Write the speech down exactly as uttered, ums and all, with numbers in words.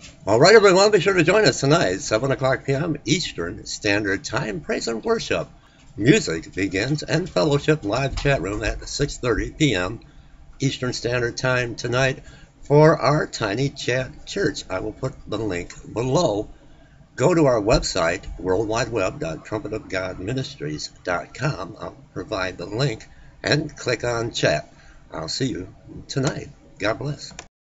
All right, everyone, be sure to join us tonight, seven o'clock p m. Eastern Standard Time. Praise and worship. Music begins and fellowship live chat room at six thirty p m. Eastern Standard Time tonight for our Tinychat Church. I will put the link below. Go to our website, world wide web dot trumpet of god ministries dot com. I'll provide the link and click on chat. I'll see you tonight. God bless.